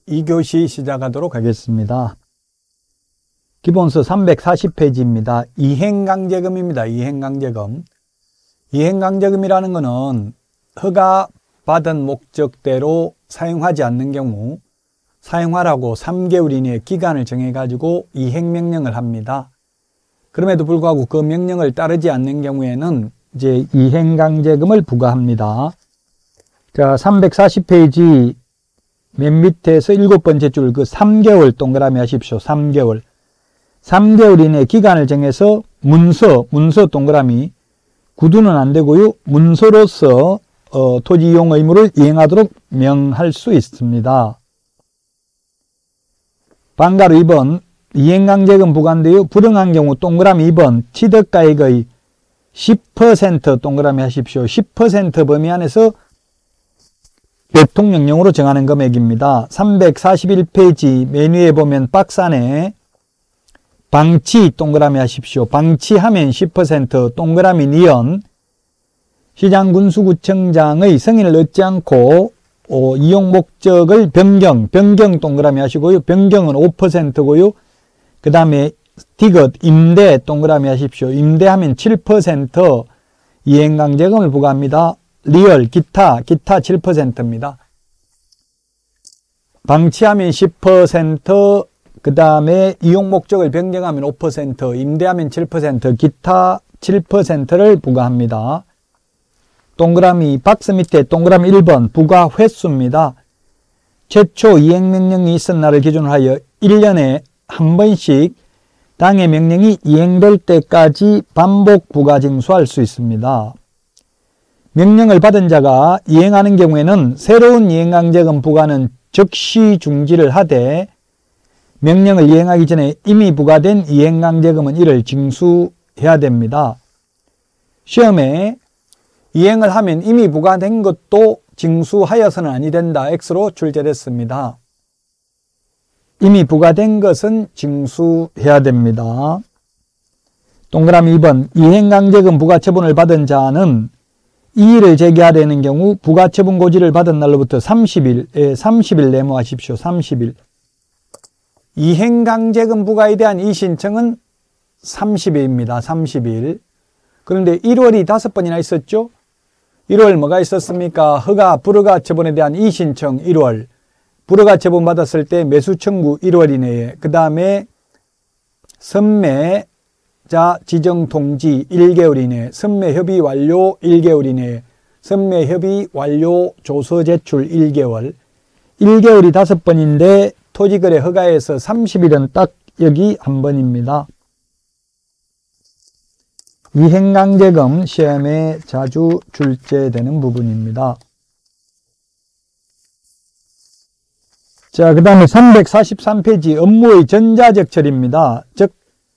2교시 시작하도록 하겠습니다. 기본서 340페이지입니다. 이행강제금입니다. 이행강제금. 이행강제금이라는 것은 허가받은 목적대로 사용하지 않는 경우 사용하라고 3개월 이내에 기간을 정해가지고 이행명령을 합니다. 그럼에도 불구하고 그 명령을 따르지 않는 경우에는 이제 이행강제금을 부과합니다. 자, 340페이지 맨 밑에서 7번째 줄 그 3개월 동그라미 하십시오. 3개월. 3개월 이내 기간을 정해서 문서 동그라미 구두는 안 되고요. 문서로서 토지 이용 의무를 이행하도록 명할 수 있습니다. 방가로 2번 이행강제금 부과인데요. 불응한 경우 동그라미 2번 취득가액의 10% 동그라미 하십시오. 10% 범위 안에서 대통령령으로 정하는 금액입니다. 341페이지 맨 위에 보면 박스 안에 방치 동그라미 하십시오. 방치하면 10% 동그라미 니은 시장군수구청장의 승인을 얻지 않고 이용 목적을 변경 동그라미 하시고요. 변경은 5%고요. 그 다음에 디귿 임대 동그라미 하십시오. 임대하면 7% 이행강제금을 부과합니다. 리얼 기타 7%입니다. 방치하면 10%, 그 다음에 이용 목적을 변경하면 5%, 임대하면 7%, 기타 7%를 부과합니다. 동그라미 박스 밑에 동그라미 1번 부과 횟수입니다. 최초 이행명령이 있은 날을 기준으로 하여 1년에 한 번씩 당해 명령이 이행될 때까지 반복 부과 징수할 수 있습니다. 명령을 받은 자가 이행하는 경우에는 새로운 이행강제금 부과는 즉시 중지를 하되 명령을 이행하기 전에 이미 부과된 이행강제금은 이를 징수해야 됩니다. 시험에 이행을 하면 이미 부과된 것도 징수하여서는 아니 된다. X로 출제됐습니다. 이미 부과된 것은 징수해야 됩니다. 동그라미 2번 이행강제금 부과처분을 받은 자는 이의를 제기하려는 경우 부가처분 고지를 받은 날로부터 30일 내모하십시오. 30일. 이행강제금 부과에 대한 이의신청은 30일입니다. 30일. 그런데 1월이 5번이나 있었죠? 1월 뭐가 있었습니까? 불허가 처분에 대한 이의신청 1월. 불허가 처분 받았을 때 매수 청구 1월 이내에. 그 다음에 선매자 지정 통지 1개월 이내, 선매 협의 완료 1개월 이내, 선매 협의 완료 조서 제출 1개월. 1개월이 5번인데 토지거래 허가에서 30일은 딱 여기 한 번입니다. 이행강제금 시험에 자주 출제되는 부분입니다. 자, 그 다음에 343페이지 업무의 전자적 처리입니다. 즉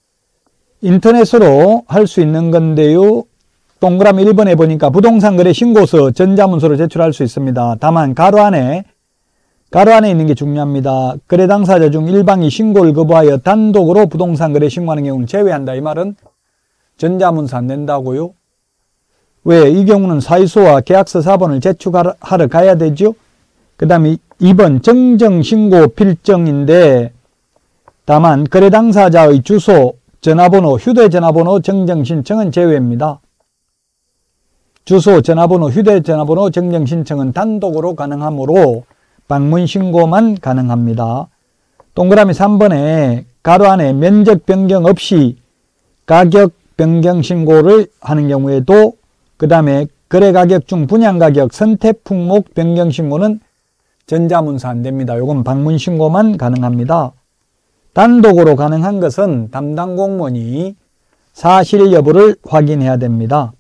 인터넷으로 할 수 있는 건데요. 동그라미 1번에 보니까 부동산 거래 신고서 전자문서로 제출할 수 있습니다. 다만 가로 안에 있는 게 중요합니다. 거래 당사자 중 일방이 신고를 거부하여 단독으로 부동산 거래 신고하는 경우는 제외한다. 이 말은 전자문서 안 된다고요? 왜? 이 경우는 사유서와 계약서 4번을 제출하러 가야 되죠. 그 다음에 2번 정정신고 필정인데 다만 거래 당사자의 주소, 전화번호, 휴대전화번호 정정신청은 제외입니다. 주소, 전화번호, 휴대전화번호 정정신청은 단독으로 가능하므로 방문신고만 가능합니다. 동그라미 3번에 가로 안에 면적 변경 없이 가격 변경 신고를 하는 경우에도 그 다음에 거래 가격 중 분양 가격 선택 품목 변경 신고는 전자문서 안 됩니다. 이건 방문신고만 가능합니다. 단독으로 가능한 것은 담당 공무원이 사실 여부를 확인해야 됩니다.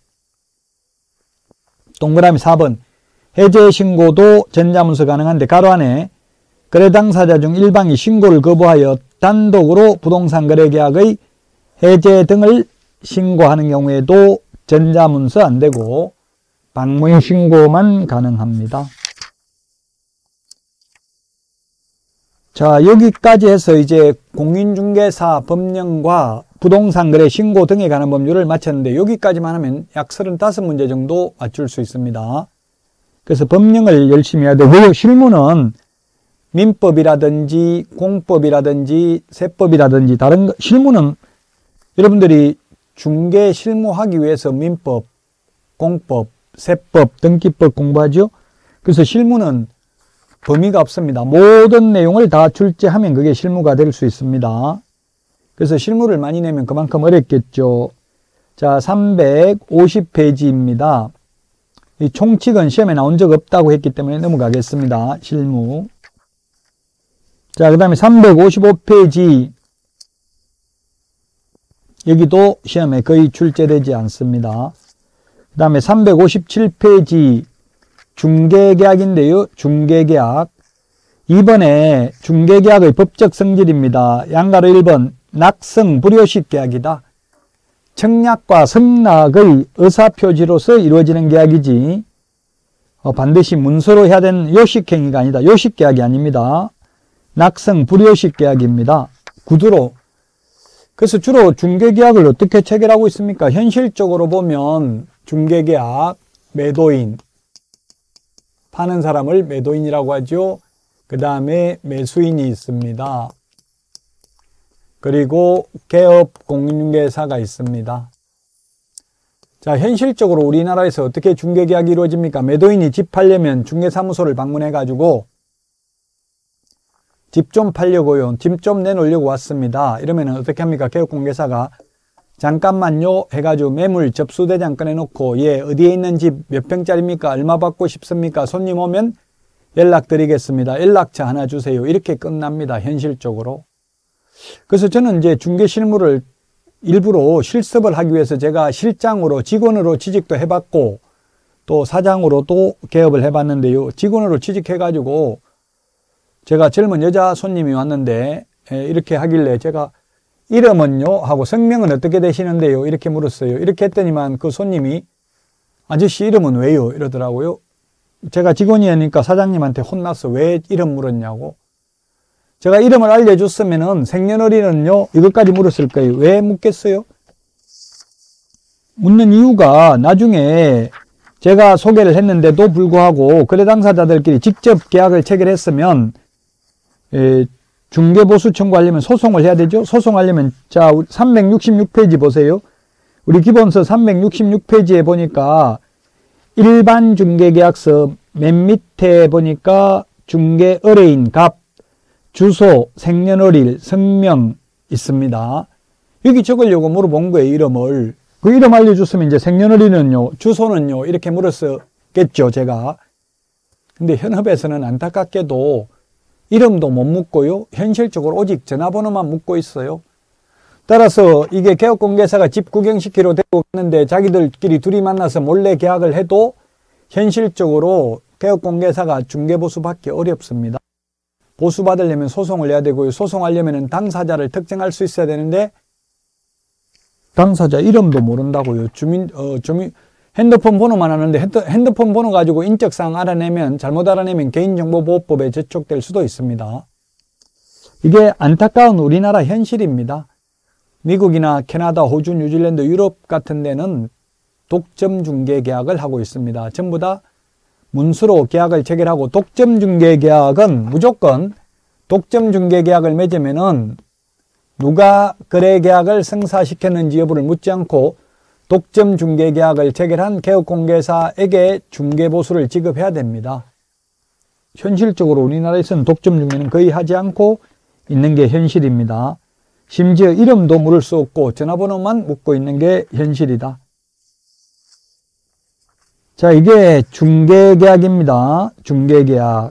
동그라미 4번 해제 신고도 전자문서 가능한데 가로 안에 거래 당사자 중 일방이 신고를 거부하여 단독으로 부동산 거래 계약의 해제 등을 신고하는 경우에도 전자문서 안 되고 방문신고만 가능합니다. 자, 여기까지 해서 이제 공인중개사 법령과 부동산 거래 신고 등에 관한 법률을 마쳤는데 여기까지만 하면 약 35문제 정도 맞출 수 있습니다. 그래서 법령을 열심히 해야 되고요. 실무는 민법이라든지 공법이라든지 세법이라든지 다른 실무는 여러분들이 중개 실무하기 위해서 민법, 공법, 세법, 등기법 공부하죠. 그래서 실무는 범위가 없습니다. 모든 내용을 다 출제하면 그게 실무가 될 수 있습니다. 그래서 실무를 많이 내면 그만큼 어렵겠죠. 자, 350페이지입니다. 이 총칙은 시험에 나온 적 없다고 했기 때문에 넘어가겠습니다. 실무. 자, 그 다음에 355페이지. 여기도 시험에 거의 출제되지 않습니다. 그 다음에 357페이지 중개계약인데요. 중개계약. 이번에 중개계약의 법적 성질입니다. 양가로 1번 낙성 불효식 계약이다. 청약과 성낙의 의사표지로서 이루어지는 계약이지 반드시 문서로 해야 되는 요식행위가 아니다. 요식계약이 아닙니다. 낙성 불효식 계약입니다. 구두로. 그래서 주로 중개계약을 어떻게 체결하고 있습니까? 현실적으로 보면 중개계약, 매도인, 파는 사람을 매도인이라고 하죠. 그 다음에 매수인이 있습니다. 그리고 개업 공인중개사가 있습니다. 자, 현실적으로 우리나라에서 어떻게 중개계약이 이루어집니까? 매도인이 집 팔려면 중개사무소를 방문해가지고 집 좀 팔려고요. 집 좀 내놓으려고 왔습니다. 이러면 어떻게 합니까? 개업공개사가 잠깐만요 해가지고 매물 접수대장 꺼내놓고 예, 어디에 있는 집 몇 평짜리입니까? 얼마 받고 싶습니까? 손님 오면 연락드리겠습니다. 연락처 하나 주세요. 이렇게 끝납니다. 현실적으로. 그래서 저는 이제 중개 실무를 일부러 실습을 하기 위해서 제가 실장으로 직원으로 취직도 해봤고 또 사장으로도 개업을 해봤는데요. 직원으로 취직해가지고 제가 젊은 여자 손님이 왔는데 이렇게 하길래 제가 이름은요? 하고 성명은 어떻게 되시는데요? 이렇게 물었어요. 이렇게 했더니만 그 손님이 아저씨 이름은 왜요? 이러더라고요. 제가 직원이니까 사장님한테 혼났어. 왜 이름 물었냐고. 제가 이름을 알려줬으면은 생년월일은요? 이것까지 물었을 거예요. 왜 묻겠어요? 묻는 이유가 나중에 제가 소개를 했는데도 불구하고 거래 당사자들끼리 직접 계약을 체결했으면 중개보수 청구하려면 소송을 해야 되죠. 소송하려면 자 366페이지 보세요. 우리 기본서 366페이지에 보니까 일반 중개계약서 맨 밑에 보니까 중개 의뢰인 갑, 주소, 생년월일, 성명 있습니다. 여기 적으려고 물어본 거예요. 이름을. 그 이름 알려줬으면 이제 생년월일은요, 주소는요 이렇게 물었겠죠 제가. 근데 현업에서는 안타깝게도 이름도 못 묻고요. 현실적으로 오직 전화번호만 묻고 있어요. 따라서 이게 개업공개사가 집 구경시키러 데리고 갔는데 자기들끼리 둘이 만나서 몰래 계약을 해도 현실적으로 개업공개사가 중개보수 받기 어렵습니다. 보수 받으려면 소송을 해야 되고요. 소송하려면 당사자를 특정할 수 있어야 되는데 당사자 이름도 모른다고요. 핸드폰 번호만 아는데 핸드폰 번호 가지고 인적사항 알아내면 잘못 알아내면 개인정보보호법에 저촉될 수도 있습니다. 이게 안타까운 우리나라 현실입니다. 미국이나 캐나다, 호주, 뉴질랜드, 유럽 같은 데는 독점 중개 계약을 하고 있습니다. 전부 다 문서로 계약을 체결하고 독점 중개 계약은 무조건 독점 중개 계약을 맺으면은 누가 거래 계약을 성사시켰는지 여부를 묻지 않고 독점 중개 계약을 체결한 개업공개사에게 중개보수를 지급해야 됩니다. 현실적으로 우리나라에서는 독점 중개는 거의 하지 않고 있는 게 현실입니다. 심지어 이름도 물을 수 없고 전화번호만 묻고 있는 게 현실이다. 자, 이게 중개계약입니다. 중개계약.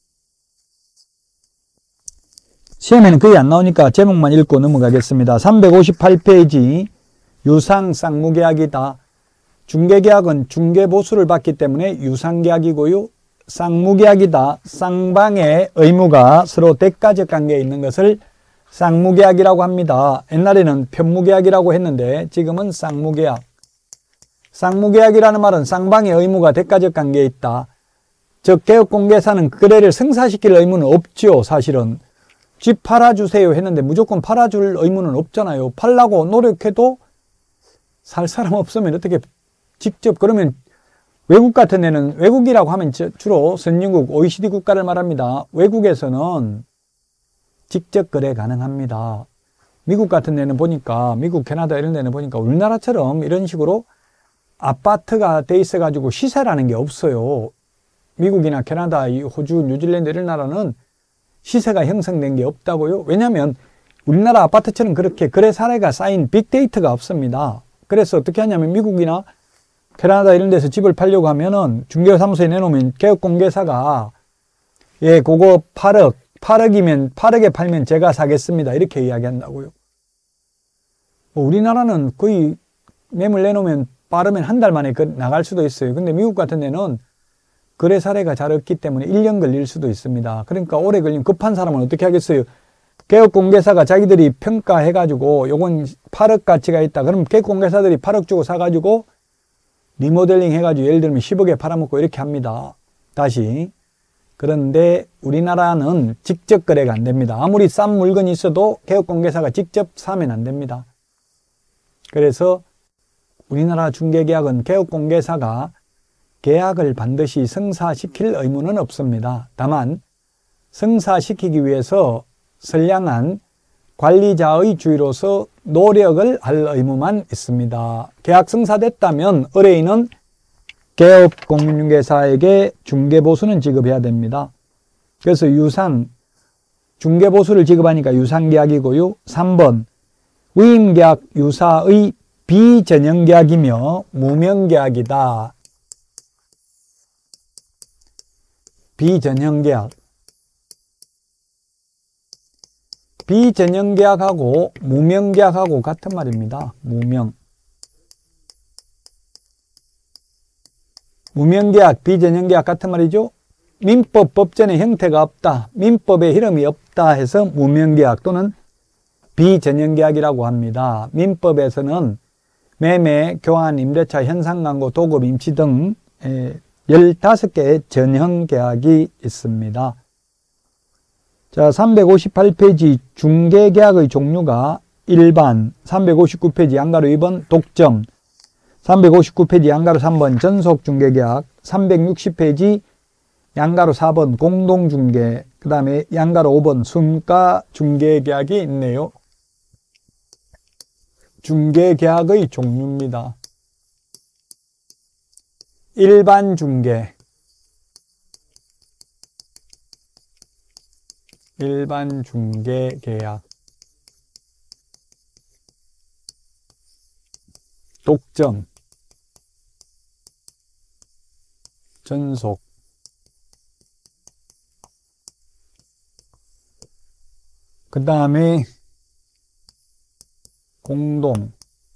시험에는 거의 안 나오니까 제목만 읽고 넘어가겠습니다. 358페이지 유상쌍무계약이다. 중개계약은 중개보수를 받기 때문에 유상계약이고요. 쌍무계약이다. 쌍방의 의무가 서로 대가적 관계에 있는 것을 쌍무계약이라고 합니다. 옛날에는 편무계약이라고 했는데 지금은 쌍무계약. 쌍무계약이라는 말은 쌍방의 의무가 대가적 관계에 있다. 즉 개업공개사는 거래를 성사시킬 의무는 없죠. 사실은. 집 팔아주세요 했는데 무조건 팔아줄 의무는 없잖아요. 팔라고 노력해도 살 사람 없으면 어떻게 직접 그러면 외국 같은 데는, 외국이라고 하면 주로 선진국 OECD 국가를 말합니다. 외국에서는 직접 거래 가능합니다. 미국 같은 데는 보니까, 미국, 캐나다 이런 데는 보니까 우리나라처럼 이런 식으로 아파트가 돼 있어 가지고 시세라는 게 없어요. 미국이나 캐나다, 호주, 뉴질랜드 이런 나라는 시세가 형성된 게 없다고요. 왜냐하면 우리나라 아파트처럼 그렇게 거래 사례가 쌓인 빅데이터가 없습니다. 그래서 어떻게 하냐면 미국이나 캐나다 이런 데서 집을 팔려고 하면은 중개사무소에 내놓으면 개업공개사가 예, 그거 8억이면 8억에 팔면 제가 사겠습니다. 이렇게 이야기한다고요. 우리나라는 거의 매물 내놓으면 빠르면 한 달 만에 나갈 수도 있어요. 근데 미국 같은 데는 거래 사례가 잘 없기 때문에 1년 걸릴 수도 있습니다. 그러니까 오래 걸리면 급한 사람은 어떻게 하겠어요? 개업공개사가 자기들이 평가해가지고 요건 8억 가치가 있다. 그럼 개업공개사들이 8억 주고 사가지고 리모델링 해가지고 예를 들면 10억에 팔아먹고 이렇게 합니다. 다시. 그런데 우리나라는 직접 거래가 안 됩니다. 아무리 싼 물건이 있어도 개업공개사가 직접 사면 안 됩니다. 그래서 우리나라 중개계약은 개업공개사가 계약을 반드시 성사시킬 의무는 없습니다. 다만 성사시키기 위해서 선량한 관리자의 주의로서 노력을 할 의무만 있습니다. 계약 성사됐다면 의뢰인은 개업공인중개사에게 중개보수는 지급해야 됩니다. 그래서 중개보수를 지급하니까 유상계약이고요. 3번 위임계약 유사의 비전형계약이며 무명계약이다. 비전형계약. 비전형계약하고 무명계약하고 같은 말입니다. 무명계약, 비전형계약 같은 말이죠. 민법 법전의 형태가 없다. 민법의 흐름이 없다 해서 무명계약 또는 비전형계약이라고 합니다. 민법에서는 매매, 교환, 임대차, 현상광고, 도급, 임치 등 15개의 전형계약이 있습니다. 자, 358페이지 중개계약의 종류가 일반, 359페이지 양가로 2번 독점, 359페이지 양가로 3번 전속중개계약, 360페이지 양가로 4번 공동중개, 그 다음에 양가로 5번 순가중개계약이 있네요. 중개계약의 종류입니다. 일반 중개, 일반 중개계약, 독점, 전속, 그 다음에 공동,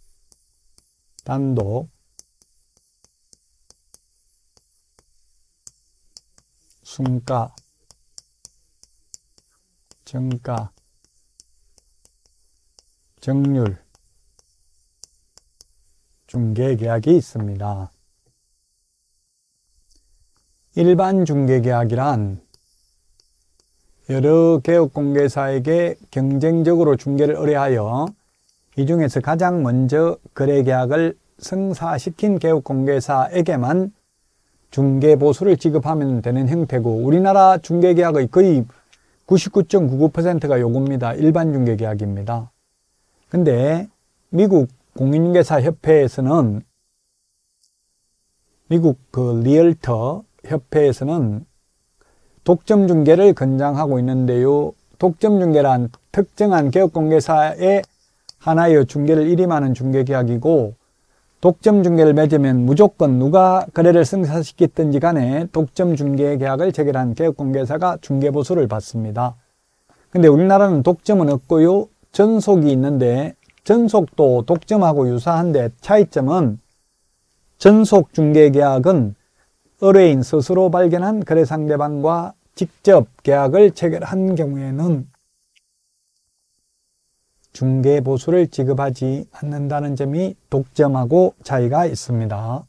단독, 순가, 정가, 정률, 중개계약이 있습니다. 일반 중개계약이란 여러 개업공개사에게 경쟁적으로 중개를 의뢰하여 이 중에서 가장 먼저 거래계약을 성사시킨 개업공개사에게만 중개보수를 지급하면 되는 형태고, 우리나라 중개계약의 거의 99.99%가 요겁니다. 일반 중개계약입니다. 근데 미국 공인중개사 협회에서는, 미국 리얼터 협회에서는 독점 중개를 권장하고 있는데요. 독점 중개란 특정한 개업공개사의 하나의 중개를 일임하는 중개계약이고, 독점 중개를 맺으면 무조건 누가 거래를 성사시켰든지 간에 독점 중개계약을 체결한 개업공개사가 중개보수를 받습니다. 근데 우리나라는 독점은 없고요. 전속이 있는데, 전속도 독점하고 유사한데 차이점은 전속 중개계약은 의뢰인 스스로 발견한 거래 상대방과 직접 계약을 체결한 경우에는 중개보수를 지급하지 않는다는 점이 독점하고 차이가 있습니다.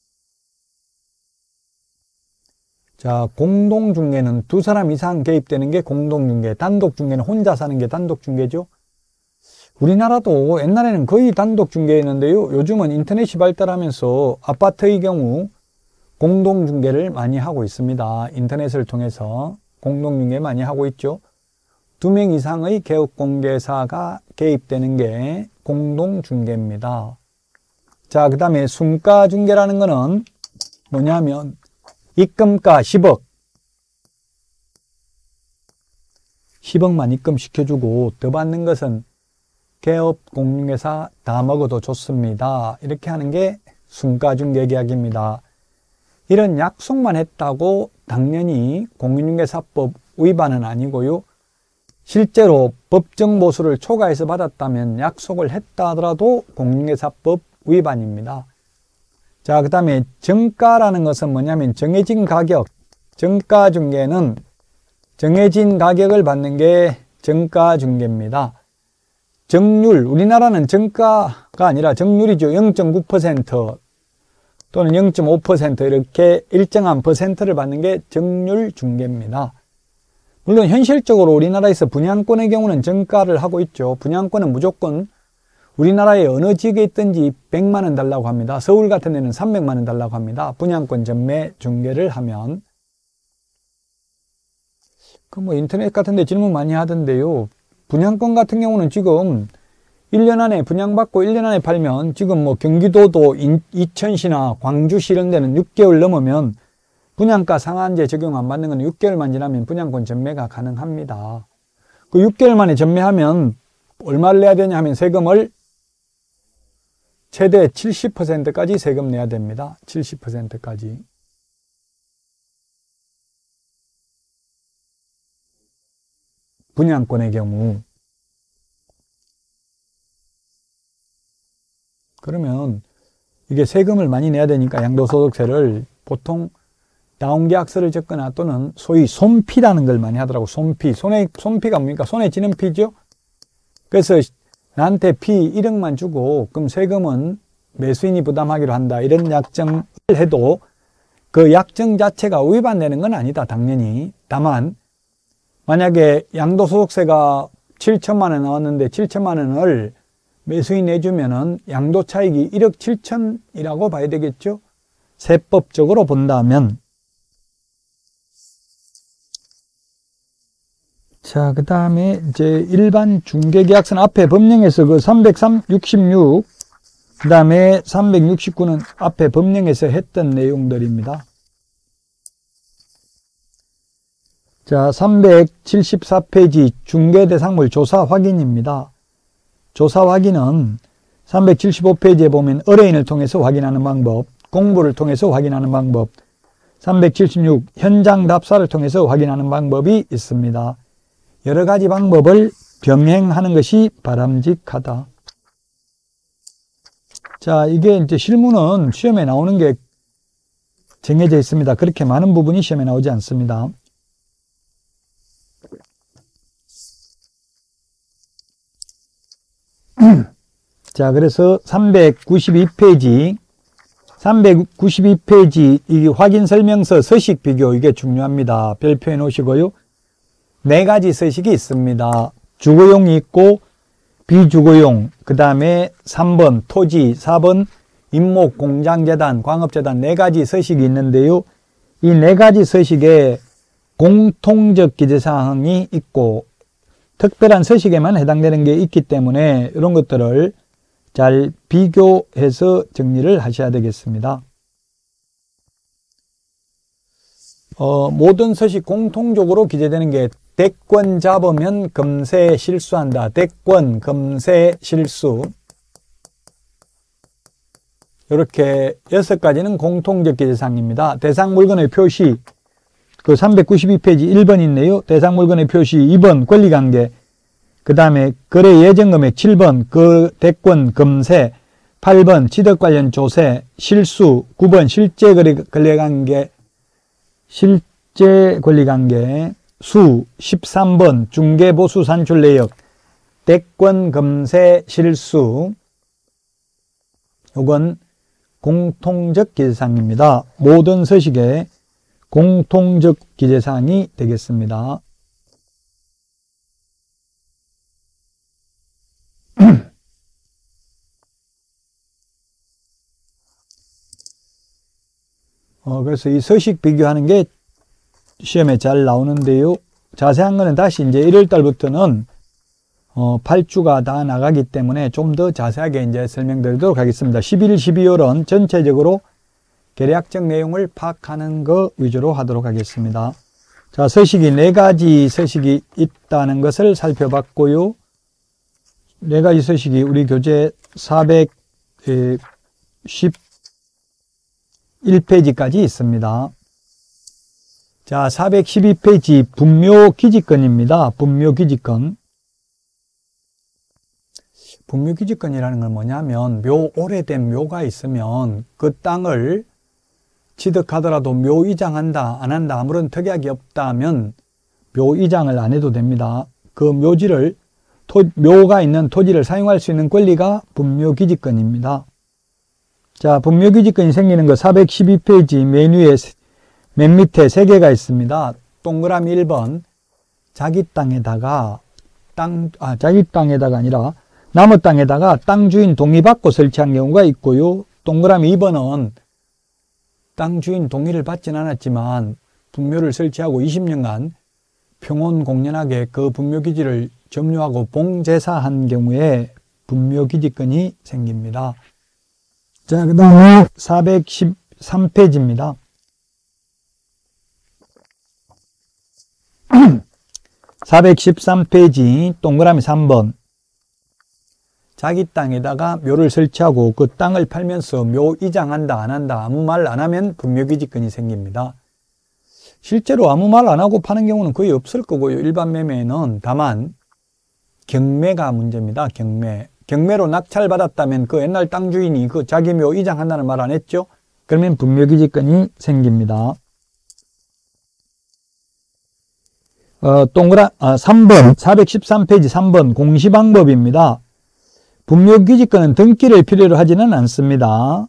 자, 공동중개는 두 사람 이상 개입되는 게 공동중개, 단독중개는 혼자 사는 게 단독중개죠. 우리나라도 옛날에는 거의 단독중개였는데요. 요즘은 인터넷이 발달하면서 아파트의 경우 공동중개를 많이 하고 있습니다. 인터넷을 통해서 공동중개 많이 하고 있죠. 2명 이상의 개업공개사가 개입되는 게 공동중개입니다. 자, 그 다음에 순가중개라는 거는 뭐냐면 입금가 10억만 입금시켜주고 더 받는 것은 개업공개사 다 먹어도 좋습니다. 이렇게 하는 게 순가중개계약입니다. 이런 약속만 했다고 당연히 공인중개사법 위반은 아니고요. 실제로 법정 보수를 초과해서 받았다면 약속을 했다 하더라도 공인중개사법 위반입니다. 자, 그 다음에 정가라는 것은 뭐냐면 정해진 가격, 정가중개는 정해진 가격을 받는 게 정가중개입니다. 정률, 우리나라는 정가가 아니라 정률이죠. 0.9% 또는 0.5% 이렇게 일정한 퍼센트를 받는 게 정률 중개입니다. 물론 현실적으로 우리나라에서 분양권의 경우는 정가를 하고 있죠. 분양권은 무조건 우리나라의 어느 지역에 있든지 100만 원 달라고 합니다. 서울 같은 데는 300만 원 달라고 합니다. 분양권 전매 중개를 하면. 인터넷 같은 데 질문 많이 하던데요. 분양권 같은 경우는 지금 1년 안에 분양받고 1년 안에 팔면 지금 경기도도 이천시나 광주시 이런 데는 6개월 넘으면 분양가 상한제 적용 안 받는 건 6개월만 지나면 분양권 전매가 가능합니다. 그 6개월 만에 전매하면 얼마를 내야 되냐 하면 세금을 최대 70%까지 세금 내야 됩니다. 70%까지. 분양권의 경우. 그러면 이게 세금을 많이 내야 되니까 양도소득세를 보통 다운계약서를 적거나 또는 소위 손피라는 걸 많이 하더라고. 손피. 손피가 뭡니까? 손에 쥐는 피죠? 그래서 나한테 피 1억만 주고 그럼 세금은 매수인이 부담하기로 한다. 이런 약정을 해도 그 약정 자체가 위반되는 건 아니다. 당연히. 다만 만약에 양도소득세가 7천만 원 나왔는데 7천만 원을 매수인 내주면은 양도차익이 1억 7천이라고 봐야 되겠죠? 세법적으로 본다면. 자, 그 다음에 이제 일반 중개계약서는 앞에 법령에서 그 366, 그 다음에 369는 앞에 법령에서 했던 내용들입니다. 자, 374페이지 중개대상물 조사 확인입니다. 조사 확인은 375페이지에 보면 의뢰인을 통해서 확인하는 방법, 공부를 통해서 확인하는 방법, 376 현장 답사를 통해서 확인하는 방법이 있습니다. 여러 가지 방법을 병행하는 것이 바람직하다. 자, 이게 이제 실무는 시험에 나오는 게 정해져 있습니다. 그렇게 많은 부분이 시험에 나오지 않습니다. 자, 그래서 392페이지 이 확인 설명서 서식 비교, 이게 중요합니다. 별표해 놓으시고요. 4가지 서식이 있습니다. 주거용이 있고 비주거용, 그 다음에 3번 토지, 4번 임목, 공장재단, 광업재단 4가지 서식이 있는데요. 이 4가지 서식에 공통적 기재사항이 있고 특별한 서식에만 해당되는 게 있기 때문에 이런 것들을 잘 비교해서 정리를 하셔야 되겠습니다. 모든 서식 공통적으로 기재되는 게 대권 잡으면 금세 실수한다. 대권, 금세, 실수. 이렇게 6가지는 공통적 기재사항입니다. 대상 물건의 표시, 그 392페이지 1번 있네요. 대상 물건의 표시, 2번 권리관계, 그 다음에 거래 예정금액 7번 그 대권 금세, 8번 취득 관련 조세, 실수, 9번 실제 권리관계, 수, 13번 중개보수 산출 내역, 대권 금세 실수. 이건 공통적 기재사항입니다. 모든 서식에 공통적 기재사항이 되겠습니다. 그래서 이 서식 비교하는 게 시험에 잘 나오는데요. 자세한 거는 다시 이제 1월 달부터는 8주가 다 나가기 때문에 좀 더 자세하게 이제 설명드리도록 하겠습니다. 11, 12월은 전체적으로 계략적 내용을 파악하는 거 위주로 하도록 하겠습니다. 자, 서식이 4가지 서식이 있다는 것을 살펴봤고요. 4가지 서식이 우리 교재 411페이지까지 있습니다. 자, 412페이지 분묘기지권입니다. 분묘기지권. 분묘기지권이라는 건 뭐냐면 오래된 묘가 있으면 그 땅을 취득하더라도 묘 이장한다 안 한다 아무런 특약이 없다면 묘 이장을 안 해도 됩니다. 그 묘지를 묘가 있는 토지를 사용할 수 있는 권리가 분묘기지권입니다. 자, 분묘기지권이 생기는 거 412페이지 메뉴에 맨 밑에 3개가 있습니다. 동그라미 1번 자기 땅에다가 자기 땅에다가 아니라 남의 땅에다가 땅 주인 동의받고 설치한 경우가 있고요. 동그라미 2번은 땅 주인 동의를 받진 않았지만 분묘를 설치하고 20년간 평온공연하게 그 분묘기지를 점유하고 봉제사한 경우에 분묘기지권이 생깁니다. 자, 그 다음에 413페이지입니다. 413페이지 동그라미 3번 자기 땅에다가 묘를 설치하고 그 땅을 팔면서 묘 이장한다 안 한다 아무 말 안 하면 분묘기지권이 생깁니다. 실제로 아무 말 안 하고 파는 경우는 거의 없을 거고요. 일반 매매는 다만 경매가 문제입니다. 경매로 낙찰받았다면 그 옛날 땅 주인이 그 자기 묘 이장한다는 말 안 했죠? 그러면 분묘기지권이 생깁니다. 3번 413페이지 3번 공시방법입니다. 분묘기지권은 등기를 필요로 하지는 않습니다.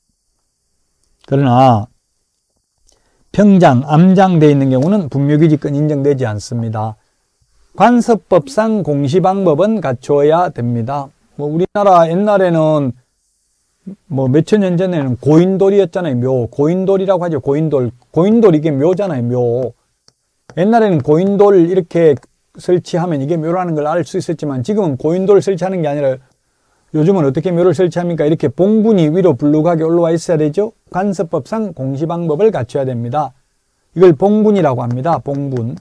그러나 평장, 암장되어 있는 경우는 분묘기지권 인정되지 않습니다. 관습법상 공시방법은 갖춰야 됩니다. 우리나라 옛날에는 몇천 년 전에는 고인돌이었잖아요. 묘. 고인돌이라고 하죠. 고인돌 이게 묘잖아요. 묘. 옛날에는 고인돌 이렇게 설치하면 이게 묘라는 걸 알 수 있었지만 지금은 고인돌 설치하는 게 아니라 요즘은 어떻게 묘를 설치합니까? 이렇게 봉분이 위로 불룩하게 올라와 있어야 되죠. 관습법상 공시방법을 갖춰야 됩니다. 이걸 봉분이라고 합니다. 봉분.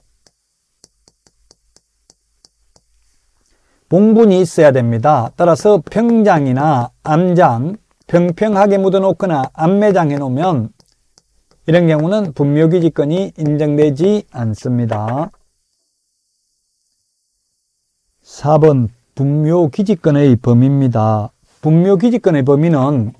봉분이 있어야 됩니다. 따라서 평장이나 암장, 평평하게 묻어놓거나 암매장해 놓으면 이런 경우는 분묘기지권이 인정되지 않습니다. 4번 분묘기지권의 범위입니다. 분묘기지권의 범위는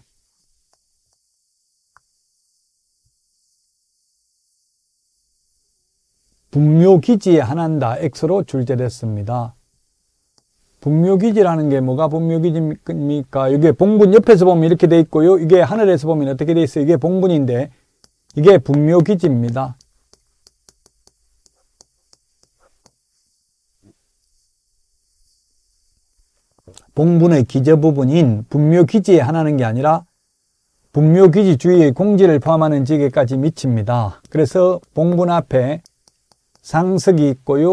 분묘기지에 한한다 X로 출제됐습니다. 분묘기지라는 게 뭐가 분묘기지입니까? 이게 봉분 옆에서 보면 이렇게 돼 있고요. 이게 하늘에서 보면 어떻게 돼 있어요? 이게 봉분인데 이게 분묘기지입니다. 봉분의 기저 부분인 분묘기지에 한하는 게 아니라 분묘기지 주위의 공지를 포함하는 지역에까지 미칩니다. 그래서 봉분 앞에 상석이 있고요.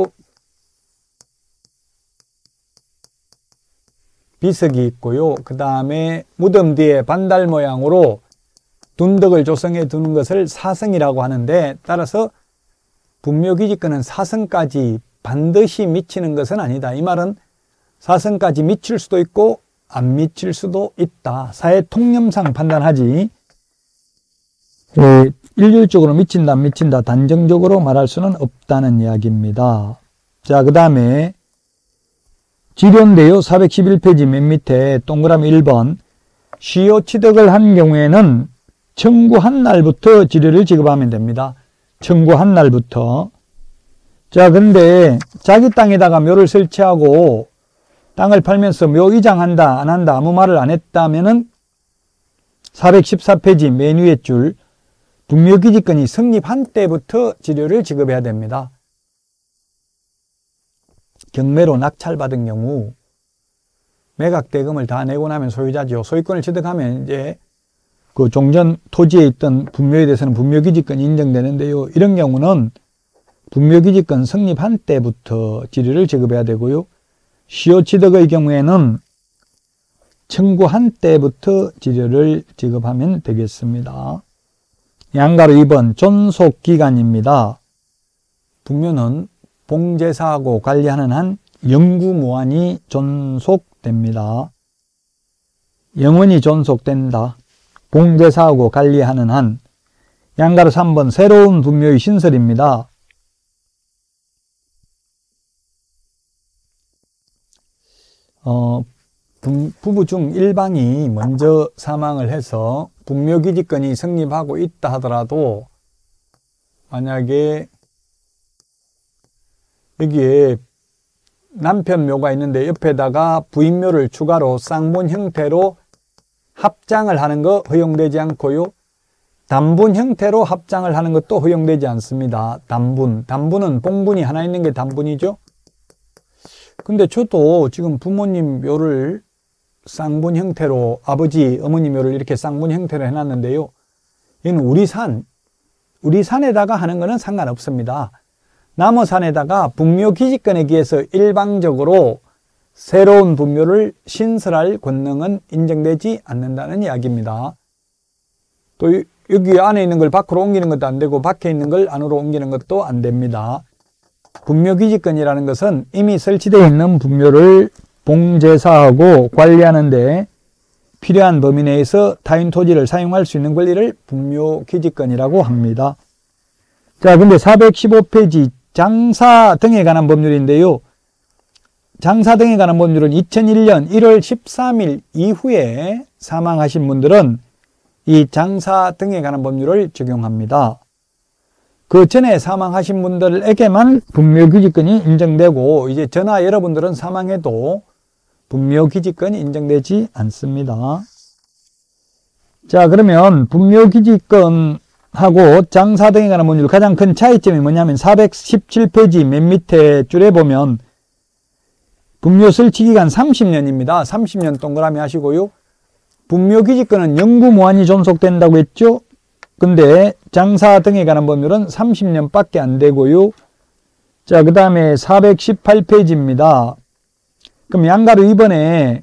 비석이 있고요. 그 다음에 무덤 뒤에 반달 모양으로 둔덕을 조성해 두는 것을 사성이라고 하는데 따라서 분묘기지권은 사성까지 반드시 미치는 것은 아니다. 이 말은 사성까지 미칠 수도 있고 안 미칠 수도 있다. 사회 통념상 판단하지 일률적으로 미친다 안 미친다 단정적으로 말할 수는 없다는 이야기입니다. 자, 그 다음에 지료인데요. 411페이지 맨 밑에 동그라미 1번 시효 취득을 한 경우에는 청구한 날부터 지료를 지급하면 됩니다. 청구한 날부터. 자, 그런데 자기 땅에다가 묘를 설치하고 땅을 팔면서 묘 이장한다 안 한다 아무 말을 안 했다면은 414페이지 맨 위에 줄 분묘기지권이 성립한 때부터 지료를 지급해야 됩니다. 경매로 낙찰받은 경우 매각대금을 다 내고 나면 소유자죠. 소유권을 취득하면 이제 그 종전 토지에 있던 분묘에 대해서는 분묘기지권이 인정되는데요. 이런 경우는 분묘기지권 성립한 때부터 지리를 지급해야 되고요. 시효취득의 경우에는 청구한 때부터 지리를 지급하면 되겠습니다. 양가로 2번 존속기간입니다. 분묘는 봉제사하고 관리하는 한 영구무한히 존속됩니다. 영원히 존속된다. 봉제사하고 관리하는 한. 양가로 3번 새로운 분묘의 신설입니다. 부부 중 일방이 먼저 사망을 해서 분묘기지권이 성립하고 있다 하더라도 만약에 여기에 남편묘가 있는데 옆에다가 부인묘를 추가로 쌍분 형태로 합장을 하는 거 허용되지 않고요. 단분 형태로 합장을 하는 것도 허용되지 않습니다. 단분은 봉분이 하나 있는 게 단분이죠. 근데 저도 지금 부모님 묘를 쌍분 형태로 아버지, 어머니 묘를 이렇게 쌍분 형태로 해놨는데요. 이건 우리 산에다가 하는 거는 상관없습니다. 남어산에다가 분묘기지권에 기해서 일방적으로 새로운 분묘를 신설할 권능은 인정되지 않는다는 이야기입니다. 또 여기 안에 있는 걸 밖으로 옮기는 것도 안 되고 밖에 있는 걸 안으로 옮기는 것도 안 됩니다. 분묘기지권이라는 것은 이미 설치되어 있는 분묘를 봉제사하고 관리하는데 필요한 범위 내에서 타인 토지를 사용할 수 있는 권리를 분묘기지권이라고 합니다. 자, 근데 415페이지 장사 등에 관한 법률인데요. 장사 등에 관한 법률은 2001년 1월 13일 이후에 사망하신 분들은 이 장사 등에 관한 법률을 적용합니다. 그 전에 사망하신 분들에게만 분묘기지권이 인정되고 이제 저나 여러분들은 사망해도 분묘기지권이 인정되지 않습니다. 자, 그러면 분묘기지권하고 장사 등에 관한 법률 가장 큰 차이점이 뭐냐면 417페이지 맨 밑에 줄에 보면 분묘 설치기간 30년입니다. 30년 동그라미 하시고요. 분묘기지권은 영구무한히 존속된다고 했죠. 근데 장사 등에 관한 법률은 30년밖에 안 되고요. 자, 그 다음에 418페이지입니다. 그럼 양가로 2번에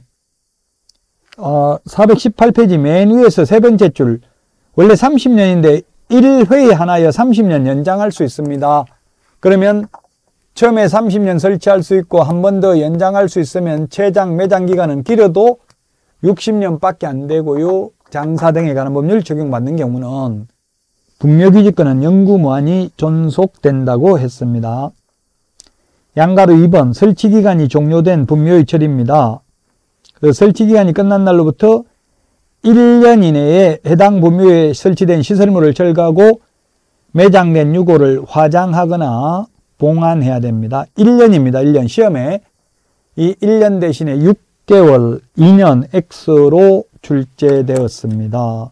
418페이지 맨 위에서 세 번째 줄 원래 30년인데 1회에 하나여 30년 연장할 수 있습니다. 그러면 처음에 30년 설치할 수 있고 한 번 더 연장할 수 있으면 최장 매장 기간은 길어도 60년밖에 안 되고요. 장사 등에 관한 법률 적용받는 경우는 분묘기지권은 영구무한히 존속된다고 했습니다. 양가로 2번 설치기간이 종료된 분묘의 처리입니다. 그 설치기간이 끝난 날로부터 1년 이내에 해당 분묘에 설치된 시설물을 철거하고 매장된 유골을 화장하거나 봉안해야 됩니다. 1년입니다. 1년. 시험에 이 1년 대신에 6개월, 2년 X로 출제되었습니다.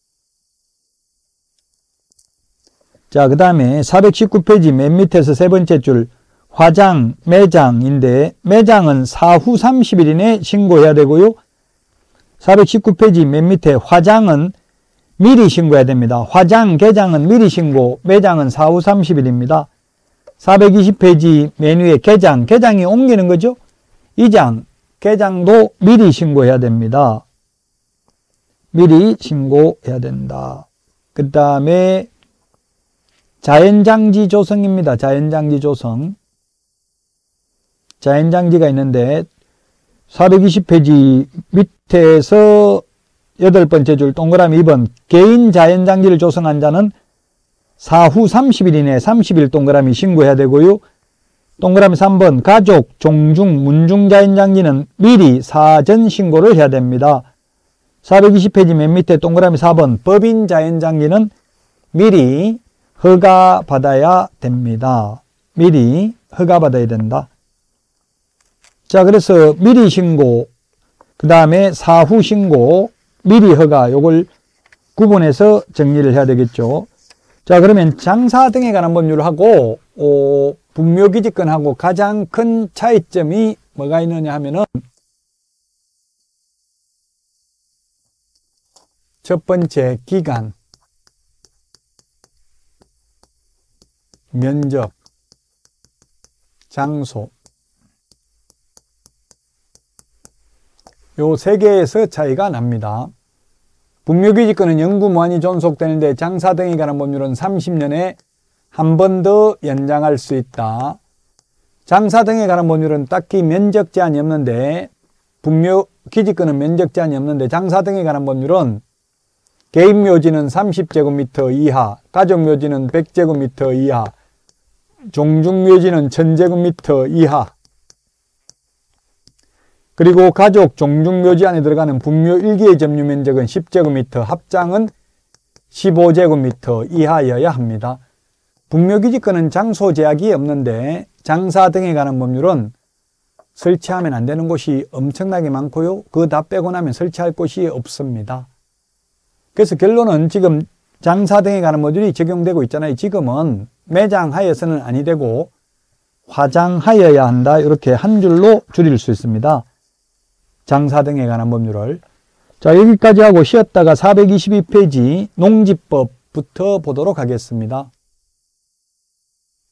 자, 그 다음에 419페이지 맨 밑에서 세 번째 줄 화장, 매장인데 매장은 사후 30일 이내에 신고해야 되고요. 419페이지 맨 밑에 화장은 미리 신고해야 됩니다. 화장, 개장은 미리 신고, 매장은 사후 30일입니다. 420페이지 맨 위에 개장이 옮기는 거죠. 이장, 개장도 미리 신고해야 됩니다. 미리 신고해야 된다. 그 다음에 자연장지 조성입니다. 자연장지 조성. 자연장지가 있는데 420페이지 밑에서 8번째 줄 동그라미 2번 개인 자연장지를 조성한 자는 사후 30일 이내 30일 동그라미 신고해야 되고요. 동그라미 3번 가족, 종중, 문중 자연장지는 미리 사전 신고를 해야 됩니다. 420페이지 맨 밑에 동그라미 4번 법인 자연장지는 미리 허가받아야 됩니다. 미리 허가받아야 된다. 자, 그래서 미리 신고, 그 다음에 사후 신고, 미리 허가, 요걸 구분해서 정리를 해야 되겠죠. 자, 그러면 장사 등에 관한 법률하고 분묘기지권하고 가장 큰 차이점이 뭐가 있느냐 하면은 첫 번째 기간, 면적, 장소. 요 세 개에서 차이가 납니다. 분묘기지권은 영구무한히 존속되는데 장사 등에 관한 법률은 30년에 한 번 더 연장할 수 있다. 장사 등에 관한 법률은 딱히 면적 제한이 없는데 분묘기지권은 면적 제한이 없는데 장사 등에 관한 법률은 개인묘지는 30제곱미터 이하, 가족묘지는 100제곱미터 이하, 종중묘지는 1000제곱미터 이하, 그리고 가족 종중묘지 안에 들어가는 분묘 1기의 점유면적은 10제곱미터, 합장은 15제곱미터 이하여야 합니다. 분묘기지권은 장소 제약이 없는데 장사 등에 관한 법률은 설치하면 안 되는 곳이 엄청나게 많고요. 그거 다 빼고 나면 설치할 곳이 없습니다. 그래서 결론은 지금 장사 등에 관한 법률이 적용되고 있잖아요. 지금은 매장하여서는 아니 되고 화장하여야 한다. 이렇게 한 줄로 줄일 수 있습니다. 장사 등에 관한 법률을. 자, 여기까지 하고 쉬었다가 422페이지 농지법부터 보도록 하겠습니다.